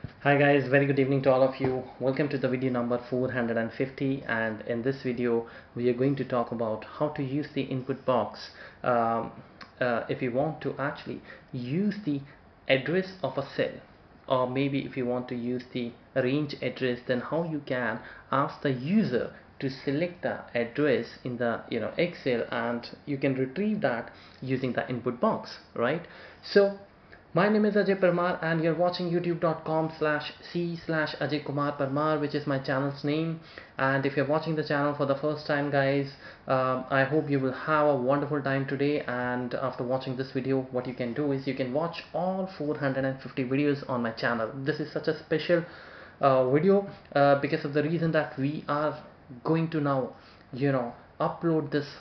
Hi guys, very good evening to all of you. Welcome to the video number 450, and in this video we are going to talk about how to use the input box um, if you want to actually use the address of a cell, or maybe if you want to use the range address, then how you can ask the user to select the address in the Excel, and you can retrieve that using the input box, right? So my name is Ajay Parmar and you're watching youtube.com/c/Ajay Kumar Parmar, which is my channel's name. And if you're watching the channel for the first time, guys, I hope you will have a wonderful time today. And after watching this video, what you can do is you can watch all 450 videos on my channel. This is such a special video because of the reason that we are going to now upload this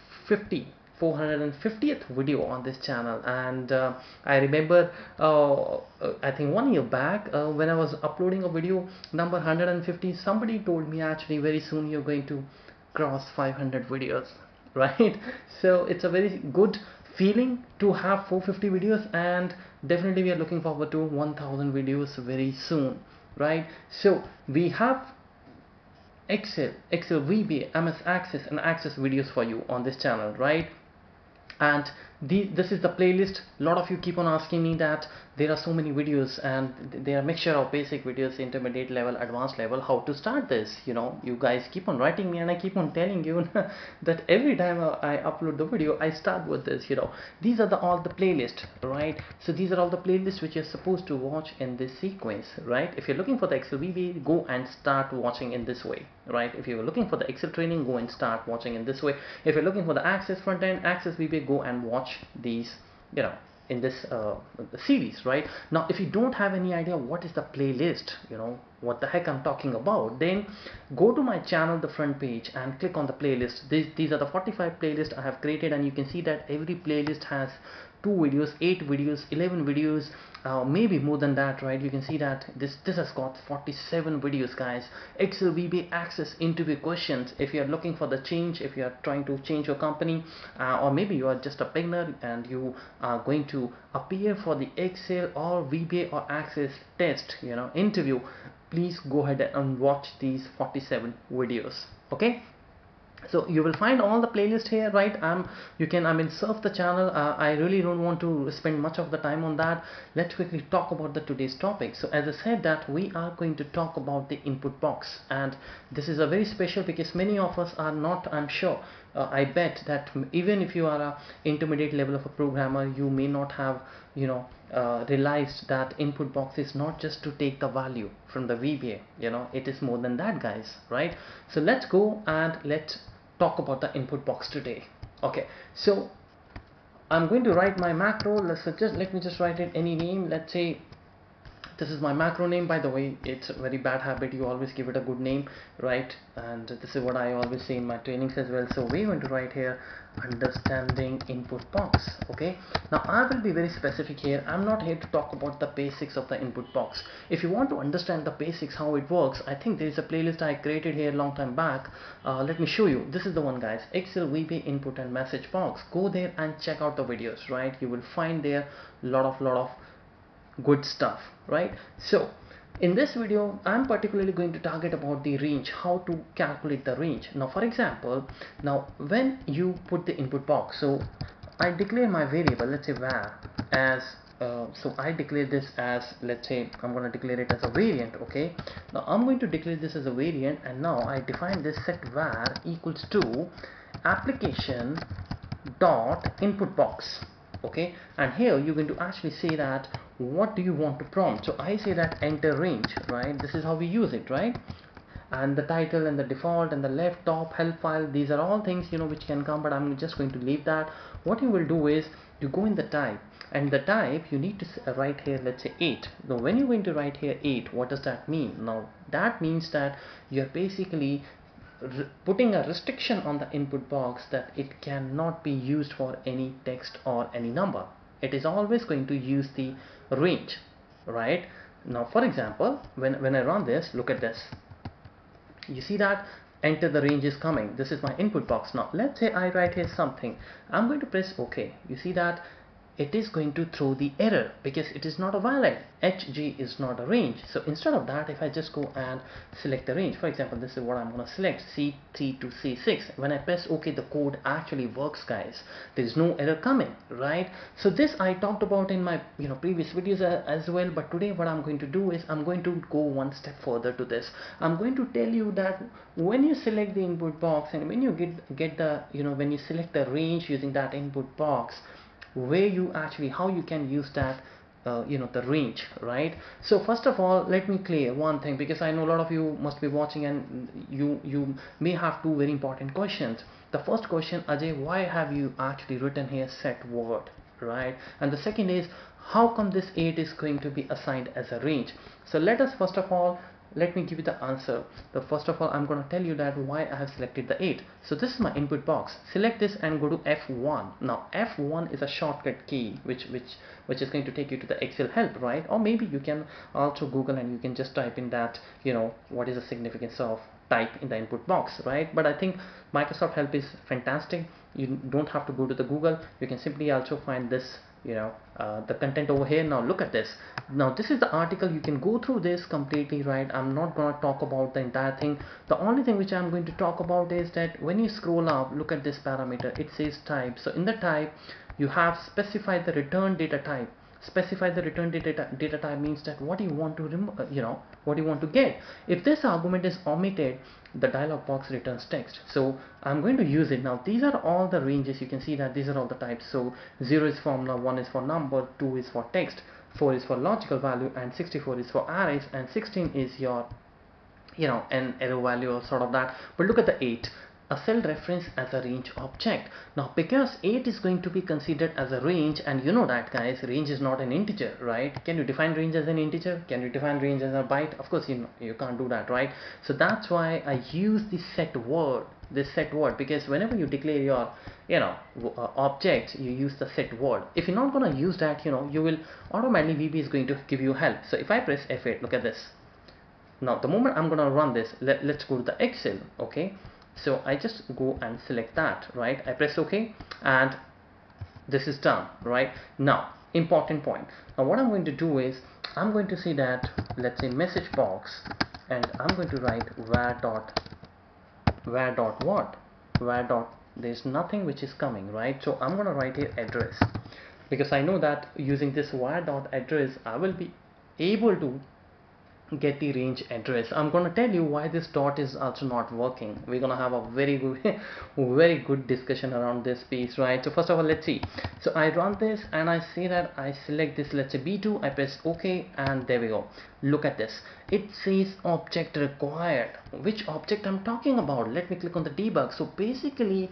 450th video on this channel. And I remember I think 1 year back, when I was uploading a video number 150, somebody told me actually very soon you're going to cross 500 videos, right? So it's a very good feeling to have 450 videos, and definitely we are looking forward to 1000 videos very soon, right? So we have Excel, VBA, MS Access and Access videos for you on this channel, right? And this is the playlist. A lot of you keep on asking me that there are so many videos and they are a mixture of basic videos, intermediate level, advanced level. How to start this? You guys keep on writing me and I keep on telling you that every time I upload the video I start with this. These are all the playlist, right? So these are all the playlists which you're supposed to watch in this sequence, right? If you're looking for the Excel VBA, go and start watching in this way, right? If you're looking for the Excel training, go and start watching in this way. If you're looking for the Access front end, Access VBA, go and watch these in this series, right? Now if you don't have any idea what is the playlist, what the heck I'm talking about, then go to my channel, the front page, and click on the playlist. These are the 45 playlists I have created, and you can see that every playlist has 2 videos, 8 videos, 11 videos, maybe more than that, right? You can see that this has got 47 videos, guys. Excel VBA Access interview questions. If you are looking for the change, if you are trying to change your company, or maybe you are just a beginner and you are going to appear for the Excel or VBA or Access test, interview, please go ahead and watch these 47 videos, okay? So you will find all the playlist here, right? I mean, surf the channel. I really don't want to spend much of the time on that. Let's quickly talk about the today's topic. So as I said, that we are going to talk about the input box, and this is a very special because many of us are not, I'm sure, I bet that even if you are a intermediate level of a programmer, you may not have realized that input box is not just to take the value from the VBA. It is more than that, guys, right? So let's go and let's talk about the input box today. Okay, so I'm going to write my macro. Let me just write it any name. Let's say this is my macro name. By the way, it's a very bad habit, you always give it a good name, right? And this is what I always say in my trainings as well. So we're going to write here understanding input box. Okay, now I will be very specific here. I'm not here to talk about the basics of the input box. If you want to understand the basics, how it works, I think there is a playlist I created here a long time back. Let me show you. This is the one, guys. Excel VBA input and message box. Go there and check out the videos, right? You will find there lot of good stuff, right? So in this video I'm particularly going to target about the range, how to calculate the range. Now for example, now when you put the input box, so I declare my variable, let's say var, as so I declare this as, let's say I'm going to declare it as a variant. Okay, now I'm going to declare this as a variant, and now I define this set var equals to application dot input box. Okay, and here you're going to actually say that what do you want to prompt. So I say that enter range, right? This is how we use it, right? And the title and the default and the left top help file, these are all things which can come, but I'm just going to leave that. What you will do is you go in the type, and the type you need to write here, let's say 8. Now when you're going to write here 8, what does that mean? Now that means that you're basically putting a restriction on the input box, that it cannot be used for any text or any number. It is always going to use the range, right? Now for example, when I run this, look at this, you see that enter the range is coming. This is my input box. Now let's say I write here something, I'm going to press OK. You see that it is going to throw the error because it is not a valid. HG is not a range. So instead of that, if I just go and select the range, for example, this is what I'm going to select, C3 to C6. When I press OK, the code actually works, guys. There is no error coming, right? So this I talked about in my previous videos as well, but today what I'm going to do is I'm going to go one step further to this. I'm going to tell you that when you select the input box and when you get the when you select the range using that input box, where you actually how you can use that the range, right? So first of all, let me clear one thing, because I know a lot of you must be watching and you may have two very important questions. The first question, Ajay, why have you actually written here set word, right? And the second is, how come this 8 is going to be assigned as a range? So let us first of all, let me give you the answer. First of all, I'm going to tell you that why I have selected the 8. So this is my input box. Select this and go to F1. Now F1 is a shortcut key which is going to take you to the Excel help, right? Or maybe you can also Google and you can just type in that, what is the significance of type in the input box, right? But I think Microsoft Help is fantastic. You don't have to go to the Google. You can simply also find this the content over here. Now look at this. Now this is the article. You can go through this completely, right? I'm not going to talk about the entire thing. The only thing which I'm going to talk about is that when you scroll up, look at this parameter. It says type. So in the type, you have specified the return data type. Specify the return data type means that what you want to what you want to get. If this argument is omitted, the dialog box returns text. So I'm going to use it. Now these are all the ranges. You can see that these are all the types. So 0 is formula, 1 is for number, 2 is for text, 4 is for logical value, and 64 is for arrays, and 16 is your an arrow value or sort of that. But look at the 8, a cell reference as a range object. Now because 8 is going to be considered as a range, and you know that, guys, range is not an integer, right? Can you define range as an integer? Can you define range as a byte? Of course you can't do that, right? So that's why I use the set word, because whenever you declare your objects, you use the set word. If you're not going to use that, you will automatically VB is going to give you help. So if I press F8, look at this. Now the moment I'm gonna run this, let's go to the Excel. Okay, so I just go and select that, right? I press OK and this is done, right? Now important point. Now what I'm going to do is I'm going to see that, let's say, message box, and I'm going to write there's nothing which is coming, right? So I'm gonna write here address, because I know that using this var.address I will be able to get the range address. I'm going to tell you why this dot is also not working. We're going to have a very good very good discussion around this piece, right? So first of all, let's see. So I run this and I say that I select this, let's say B2, I press OK, and there we go. Look at this. It says object required. Which object I'm talking about? Let me click on the debug. So basically,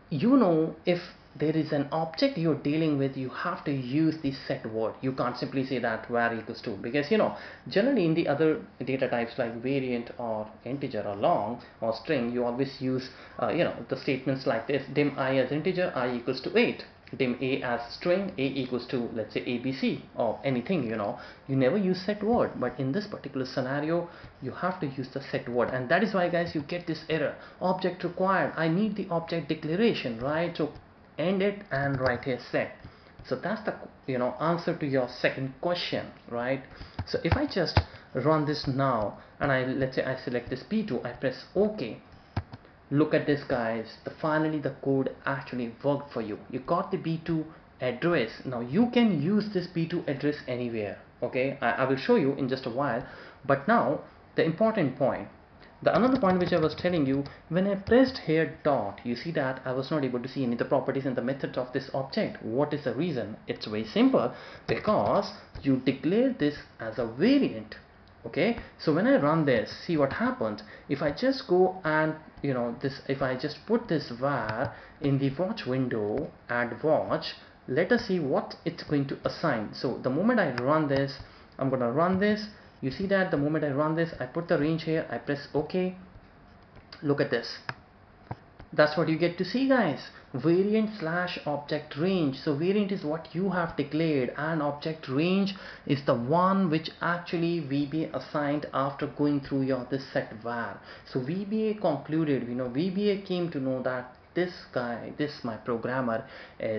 if there is an object you're dealing with, you have to use the set word. You can't simply say that var equals to, because generally in the other data types like variant or integer or long or string, you always use the statements like this: dim I as integer, I equals to 8, dim a as string, a equals to, let's say, abc or anything. You never use set word, but in this particular scenario you have to use the set word, and that is why, guys, you get this error, object required. I need the object declaration, right? So end it and write here set. So that's the answer to your second question, right? So if I just run this now and let's say I select this P2, I press OK. Look at this, guys. Finally the code actually worked for you. You got the B2 address. Now you can use this B2 address anywhere. Okay, I will show you in just a while. But now the important point, the another point which I was telling you, when I pressed here dot, you see that I was not able to see any of the properties and the methods of this object. What is the reason? It's very simple, because you declare this as a variant. Okay, so when I run this, see what happens. If I just go and if I just put this var in the watch window, add watch, let us see what it's going to assign. So the moment I run this, I'm gonna run this. You see that the moment I run this, I put the range here, I press OK. Look at this. That's what you get to see, guys. Variant slash object range. So variant is what you have declared, and object range is the one which actually VBA assigned after going through this set var. So VBA concluded, VBA came to know that this guy, my programmer, is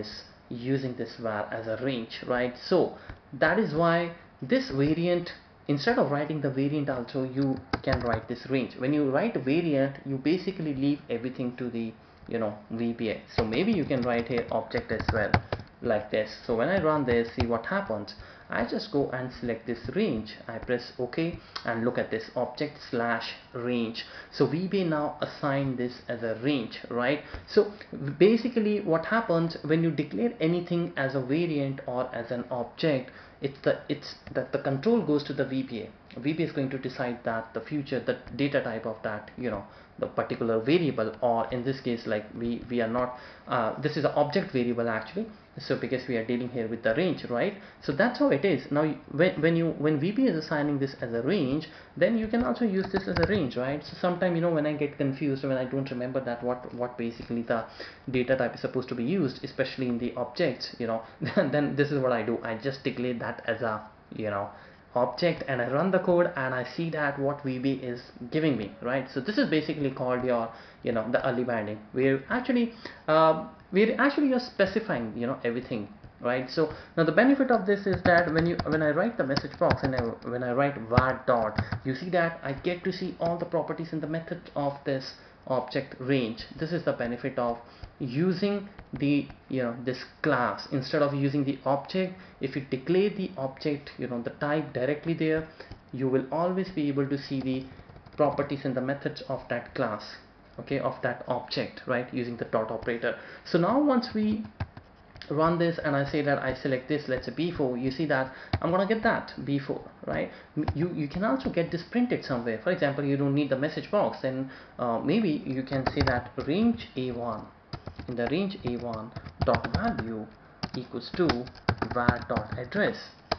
using this var as a range, right? So that is why this variant, instead of writing the variant also, you can write this range. When you write a variant, you basically leave everything to the VBA. So maybe you can write here object as well, like this. So when I run this, see what happens. I just go and select this range, I press OK, and look at this object slash range. So VBA now assign this as a range, right? So basically what happens when you declare anything as a variant or as an object, it's that the control goes to the VBA. VBA is going to decide that the future, the data type of that, the particular variable, or in this case, like we are not, this is an object variable actually, so because we are dealing here with the range, right? So that's how it is. Now when VBA is assigning this as a range, then you can also use this as a range, right? So sometime, when I get confused, when I don't remember that what basically the data type is supposed to be used, especially in the objects, then this is what I do. I just declare that as a object, and I run the code, and I see that what VB is giving me, right? So this is basically called your the early binding, where actually you're specifying everything, right? So now the benefit of this is that when I write the message box, and when I write var dot, you see that I get to see all the properties in the method of this object range. This is the benefit of using the this class instead of using the object. If you declare the object, the type directly there, you will always be able to see the properties in the methods of that class, okay, of that object, right, using the dot operator. So now once we run this and I say that I select this, let's say B4, you see that I'm gonna get that B4, right? You can also get this printed somewhere. For example, you don't need the message box, then maybe you can say that range A1, in the range A1 dot value equals to var dot address.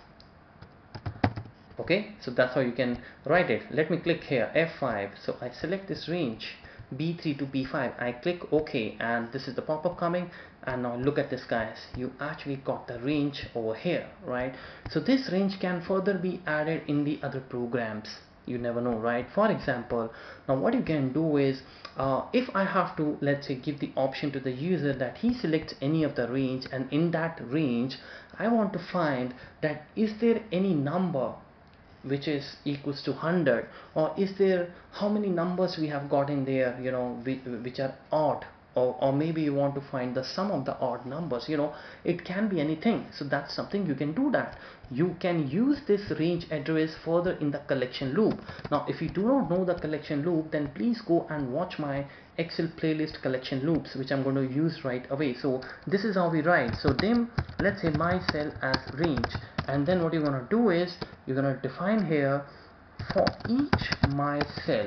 Okay, so that's how you can write it. Let me click here F5, so I select this range B3 to B5, I click OK, and this is the pop-up coming. And now look at this, guys, you actually got the range over here, right? So this range can further be added in the other programs, you never know, right? For example, now what you can do is if I have to, let's say, give the option to the user that he selects any of the range, and in that range I want to find that is there any number which is equals to 100, or is there, how many numbers we have got in there, which are odd, or maybe you want to find the sum of the odd numbers, it can be anything. So that's something you can do, that you can use this range address further in the collection loop. Now if you do not know the collection loop, then please go and watch my Excel playlist collection loops, which I'm going to use right away. So this is how we write. So then let's say my cell as range, and then what you're going to do is you're going to define here for each my cell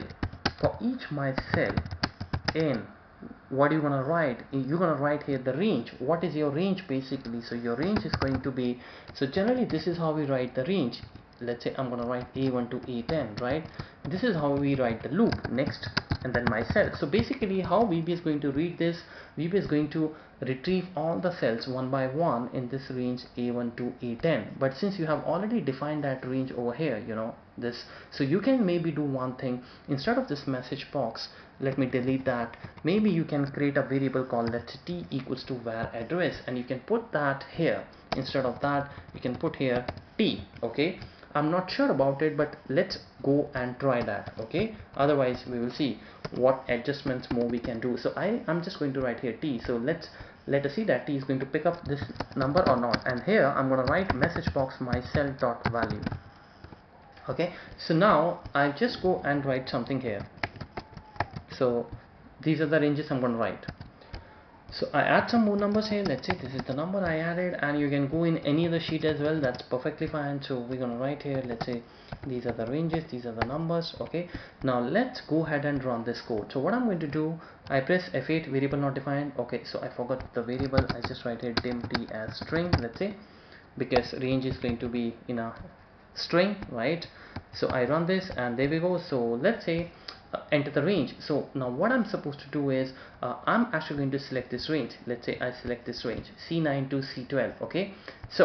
in, what are you going to write? You're going to write here the range. What is your range basically? So your range is going to be, so generally this is how we write the range. Let's say I'm going to write A1 to A10, right? This is how we write the loop next, and then my cell. So basically how VB is going to read this, VB is going to retrieve all the cells one by one in this range A1 to A10. But since you have already defined that range over here, this, so you can maybe do one thing. Instead of this message box, let me delete that. Maybe you can create a variable called, let's say, t equals to var address, and you can put that here. Instead of that, you can put here t. Okay, I'm not sure about it, but let's go and try that. Okay, otherwise we will see what adjustments more we can do. So I'm just going to write here t. So let us see that t is going to pick up this number or not. And here I'm going to write message box my cell dot value. Okay, so now I just go and write something here. So these are the ranges I'm going to write. So I add some more numbers here. Let's say this is the number I added, and you can go in any other sheet as well, that's perfectly fine. So we're going to write here, let's say these are the ranges, these are the numbers. Okay, now let's go ahead and run this code. So what I'm going to do, I press F8, variable not defined. Okay, so I forgot the variable. I just write here dim t as string, let's say, because range is going to be in a string, right? So I run this, and there we go. So let's say enter the range. So now what I'm supposed to do is I'm actually going to select this range. Let's say I select this range C9 to C12. Okay, so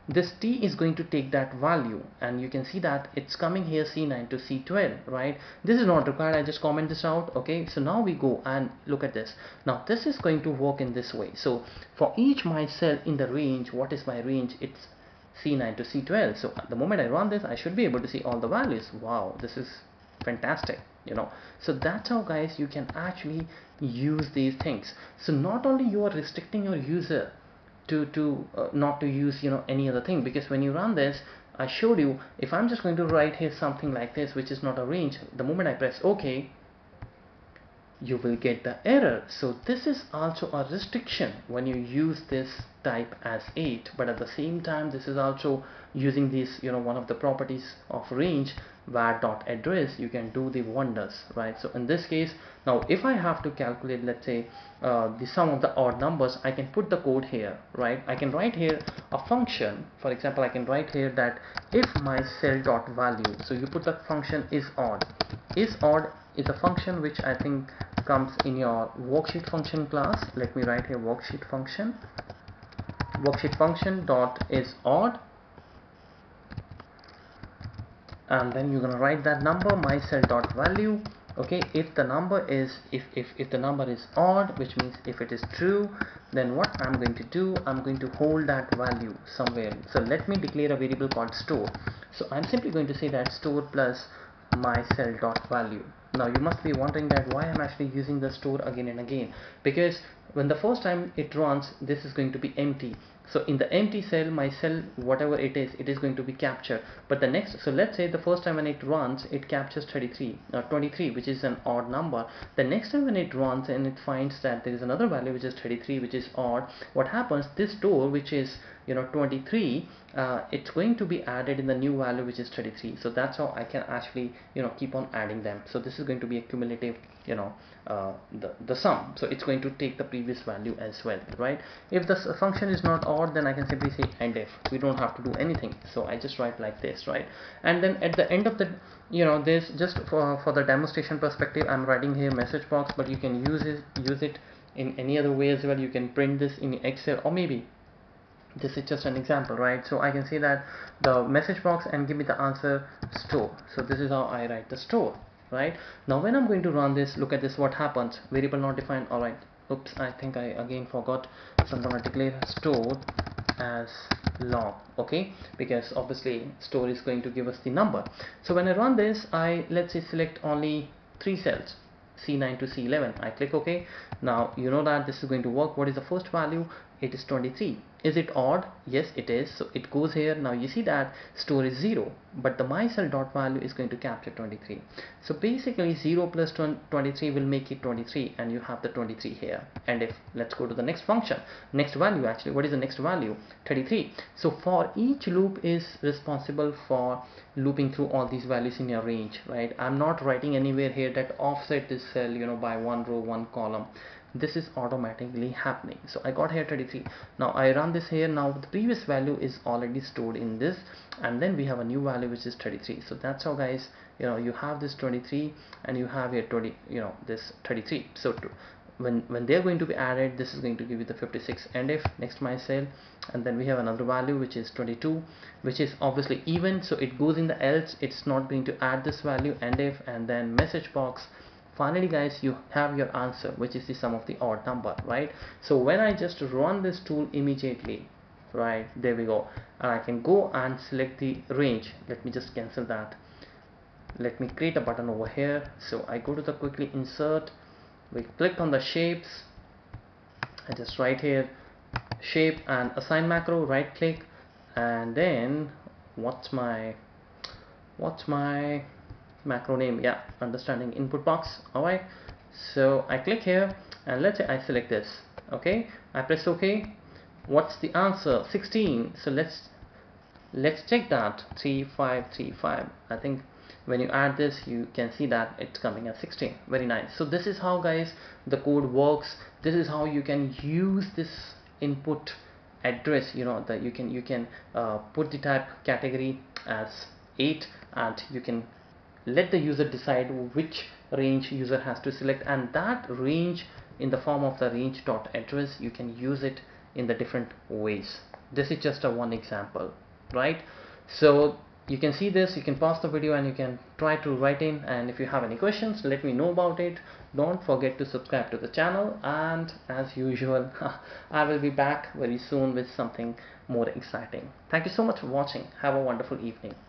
this t is going to take that value, and you can see that it's coming here C9 to C12, right? This is not required, I just comment this out. Okay, so now we go and look at this. Now this is going to work in this way. So for each my cell in the range, what is my range? It's C9 to C12. So at the moment I run this, I should be able to see all the values. Wow, this is fantastic, you know. So that's how guys you can actually use these things. So not only you are restricting your user to not to use, you know, any other thing, because when you run this, I showed you, if I'm just going to write here something like this which is not a range, the moment I press OK, you will get the error. So this is also a restriction when you use this type as 8, but at the same time this is also using this, you know, one of the properties of range, var.address, you can do the wonders, right? So in this case, now if I have to calculate, let's say the sum of the odd numbers, I can put the code here, right? I can write here a function. For example, I can write here that if my cell dot value, so you put the function is odd is a function which I think comes in your worksheet function class. Let me write here worksheet function dot is odd, and then you're gonna write that number my cell dot value. Okay, if the number is if the number is odd, which means if it is true, then what I'm going to do, I'm going to hold that value somewhere. So let me declare a variable called store. So I'm simply going to say that store plus my cell dot value. Now you must be wondering that why I'm actually using the store again and again, because when the first time it runs, this is going to be empty. So in the empty cell, my cell, whatever it is going to be captured. But the next, so let's say the first time when it runs, it captures 23, which is an odd number. The next time when it runs and it finds that there is another value which is 33, which is odd, what happens, this store which is, you know, 23, it's going to be added in the new value which is 33. So that's how I can actually, you know, keep on adding them. So this is going to be a cumulative, you know, the sum. So it's going to take the previous value as well, right? If the function is not odd, then I can simply say end if. We don't have to do anything. So I just write like this, right? And then at the end of the, you know, this just for the demonstration perspective, I'm writing here message box, but you can use it in any other way as well. You can print this in Excel, or maybe this is just an example, right? So I can say that the message box and give me the answer store. So this is how I write the store, right? Now when I'm going to run this, look at this, what happens, variable not defined. All right, oops, I think I again forgot. So I'm going to declare store as log, okay, because obviously store is going to give us the number. So when I run this, I, let's say, select only 3 cells, C9 to C11. I click OK. Now you know that this is going to work. What is the first value? It is 23. Is it odd? Yes, it is. So it goes here. Now you see that store is 0, but the my cell dot value is going to capture 23. So basically 0 plus 23 will make it 23, and you have the 23 here. And if, let's go to the next function, next value, actually what is the next value? 33. So for each loop is responsible for looping through all these values in your range, right? I'm not writing anywhere here that offset this cell, you know, by 1 row 1 column. This is automatically happening. So I got here 33. Now I run this here. Now the previous value is already stored in this, and then we have a new value which is 33. So that's how, guys, you know, you have this 23 and you have here 20, you know, this 33. So when they're going to be added, this is going to give you the 56. And if next my cell, and then we have another value which is 22, which is obviously even, so it goes in the else, it's not going to add this value. And if, and then message box. Finally, guys, you have your answer, which is the sum of the odd number, right? So when I just run this tool immediately, right, there we go, and I can go and select the range. Let me just cancel that. Let me create a button over here. So I go to the quickly insert, we click on the shapes, I just write here shape and assign macro, right click, and then what's my macro name? Yeah, understanding input box. All right, so I click here, and let's say I select this. Okay, I press OK. What's the answer? 16. So let's check that. 3535. I think when you add this, you can see that it's coming as 16. Very nice. So this is how, guys, the code works. This is how you can use this input address, you know, that you can put the type category as 8, and you can let the user decide which range user has to select, and that range in the form of the range dot address, you can use it in the different ways. This is just a one example, right? So you can see this, you can pause the video and you can try to write in, and if you have any questions, let me know about it. Don't forget to subscribe to the channel, and as usual I will be back very soon with something more exciting. Thank you so much for watching. Have a wonderful evening.